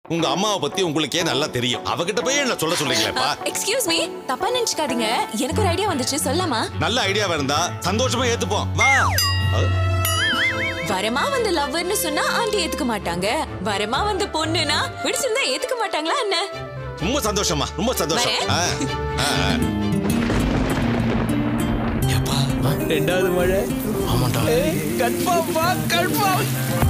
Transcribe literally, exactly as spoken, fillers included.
உங்க அம்மாவை பத்தி உங்களுக்கே நல்லா தெரியும். அவகிட்ட போய் என்ன சொல்ல சொல்றீங்களேப்பா? எக்ஸ்கியூஸ் மீ, தப்பா நினைச்சுக்காதீங்க. எனக்கு ஒரு ஐடியா வந்துச்சு, சொல்லலாமா? நல்ல ஐடியாவா இருந்தா சந்தோஷமா ஏத்துப்போம். வா. வரமா வந்து லவ்வர்னு சொன்னா ஆண்டி ஏத்துக்க மாட்டாங்க. வரமா வந்து பொண்ணுனா பிடிச்சிருந்தா ஏத்துக்க மாட்டாங்களா என்ன? ரொம்ப சந்தோஷமா, ரொம்ப சந்தோஷம். ரெண்டாவது மழை. ஆமாண்டா. கன்ஃபார்ம் வா, கன்ஃபார்ம்.